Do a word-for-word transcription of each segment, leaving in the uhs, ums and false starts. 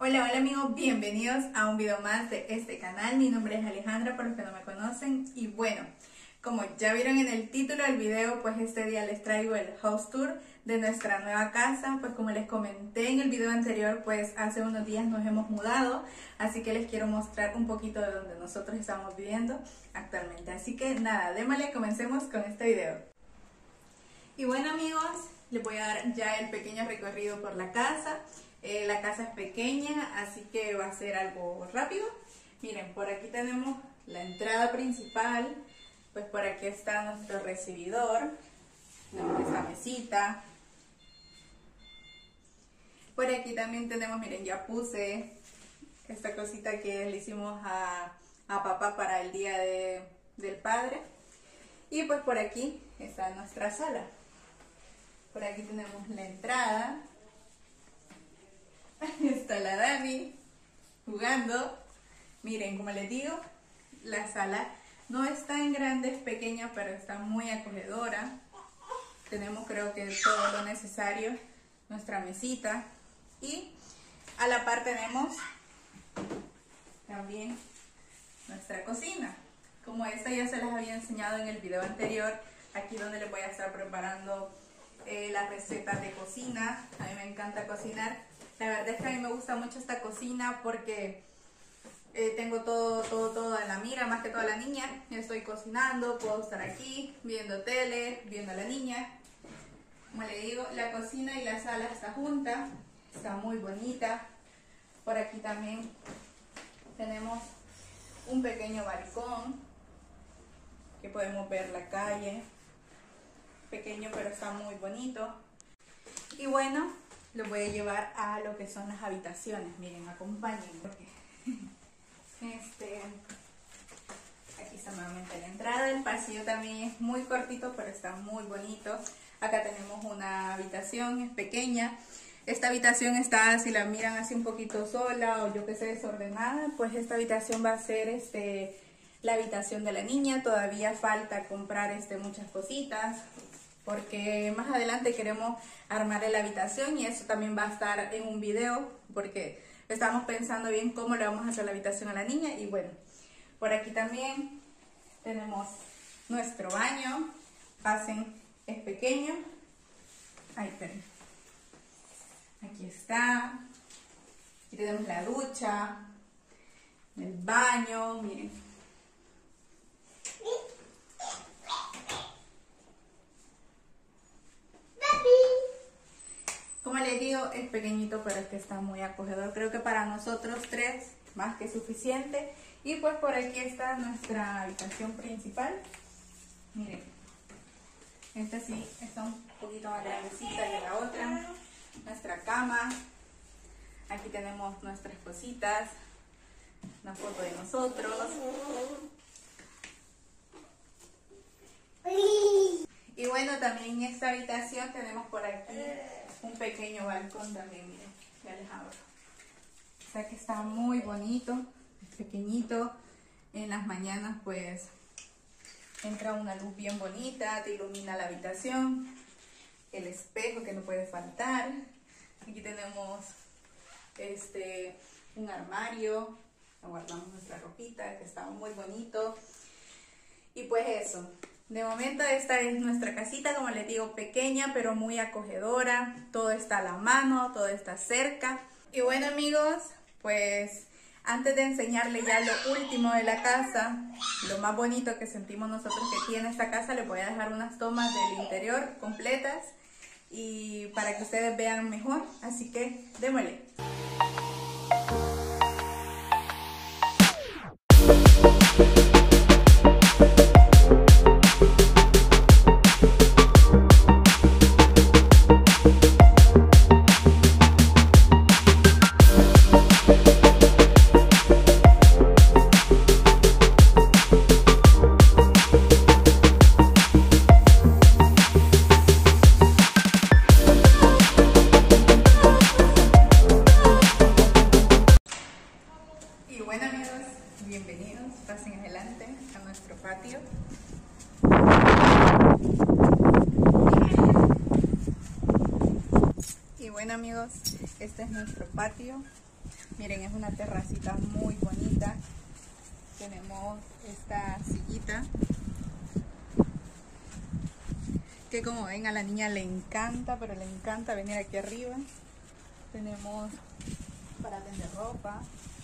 Hola, hola amigos, bienvenidos a un video más de este canal. Mi nombre es Alejandra, para los que no me conocen. Y bueno, como ya vieron en el título del video, pues este día les traigo el house tour de nuestra nueva casa. Pues como les comenté en el video anterior, pues hace unos días nos hemos mudado, así que les quiero mostrar un poquito de donde nosotros estamos viviendo actualmente. Así que nada, démosle, comencemos con este video. Y bueno amigos, les voy a dar ya el pequeño recorrido por la casa. Eh, la casa es pequeña, así que va a ser algo rápido. Miren, por aquí tenemos la entrada principal. Pues por aquí está nuestro recibidor. Tenemos esta mesita. Por aquí también tenemos, miren, ya puse esta cosita que le hicimos a, a papá para el día de, del padre. Y pues por aquí está nuestra sala. Por aquí tenemos la entrada. Está la Dani jugando. Miren, como les digo, la sala no es tan grande, es pequeña, pero está muy acogedora. Tenemos, creo que todo lo necesario, nuestra mesita. Y a la par tenemos también nuestra cocina. Como esta ya se las había enseñado en el video anterior, aquí donde les voy a estar preparando eh, las recetas de cocina. A mí me encanta cocinar. La verdad es que a mí me gusta mucho esta cocina porque eh, tengo todo, todo, todo en la mira, más que toda la niña. Estoy cocinando, puedo estar aquí viendo tele, viendo a la niña. Como le digo, la cocina y la sala está junta, está muy bonita. Por aquí también tenemos un pequeño balcón que podemos ver la calle. Pequeño, pero está muy bonito. Y bueno, los voy a llevar a lo que son las habitaciones. Miren, acompáñenme. Porque este, aquí está nuevamente la entrada. El pasillo también es muy cortito, pero está muy bonito. Acá tenemos una habitación, es pequeña. Esta habitación está, si la miran así un poquito sola o yo que sé, desordenada, pues esta habitación va a ser este, la habitación de la niña. Todavía falta comprar este, muchas cositas, porque más adelante queremos armarle la habitación y eso también va a estar en un video, porque estamos pensando bien cómo le vamos a hacer la habitación a la niña. Y bueno, por aquí también tenemos nuestro baño. Pasen, es pequeño. Ahí esperen. Aquí está. Aquí tenemos la ducha, el baño, miren. Como les digo, es pequeñito, pero es que está muy acogedor. Creo que para nosotros tres, más que suficiente. Y pues por aquí está nuestra habitación principal. Miren, esta sí está un poquito más grandecita que la otra. Nuestra cama. Aquí tenemos nuestras cositas. Una foto de nosotros. Y bueno, también en esta habitación tenemos por aquí un pequeño balcón también, miren, ya les abro. O sea que está muy bonito, es pequeñito. En las mañanas pues entra una luz bien bonita, te ilumina la habitación. El espejo que no puede faltar. Aquí tenemos este un armario, guardamos nuestra ropita, que está muy bonito. Y pues eso. De momento esta es nuestra casita, como les digo, pequeña pero muy acogedora. Todo está a la mano, todo está cerca. Y bueno amigos, pues antes de enseñarles ya lo último de la casa, lo más bonito que sentimos nosotros que tiene esta casa, les voy a dejar unas tomas del interior completas y para que ustedes vean mejor. Así que démosle. Bienvenidos, pasen adelante a nuestro patio. Y bueno amigos, este es nuestro patio. Miren, es una terracita muy bonita. Tenemos esta sillita que, como ven, a la niña le encanta, pero le encanta venir aquí arriba. Tenemos para tender ropa.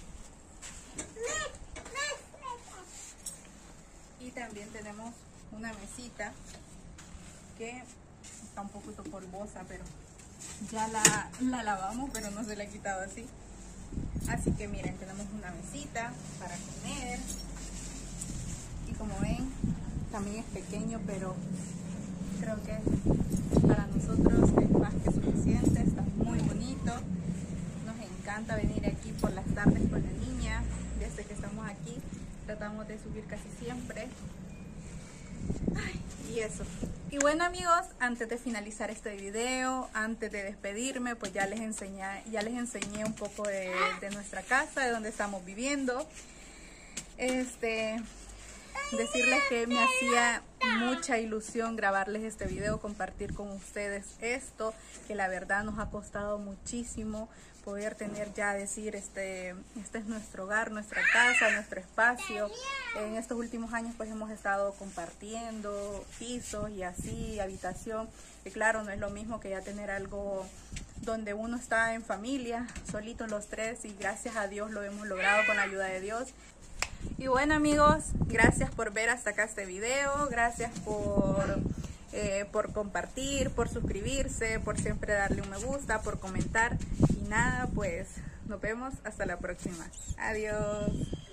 Y también tenemos una mesita que está un poquito polvosa, pero ya la, la lavamos, pero no se la ha quitado así. Así que miren, tenemos una mesita para comer. Y como ven, también es pequeño, pero creo que para nosotros es más que suficiente. Está muy bonito. Nos encanta venir aquí por las tardes con la niña. Desde que estamos aquí tratamos de subir casi siempre. Ay, y eso. Y bueno, amigos, antes de finalizar este video, antes de despedirme, pues ya les enseñé, ya les enseñé un poco de, de nuestra casa, de donde estamos viviendo. Este, decirles que me hacía mucha ilusión grabarles este video, compartir con ustedes esto, que la verdad nos ha costado muchísimo poder tener ya, decir, este, este es nuestro hogar, nuestra casa, nuestro espacio. En estos últimos años pues hemos estado compartiendo pisos y así, habitación, y claro, no es lo mismo que ya tener algo donde uno está en familia, solitos los tres, y gracias a Dios lo hemos logrado con la ayuda de Dios. Y bueno, amigos, gracias por ver hasta acá este video, gracias por, eh, por compartir, por suscribirse, por siempre darle un me gusta, por comentar. Y nada, pues nos vemos hasta la próxima. Adiós.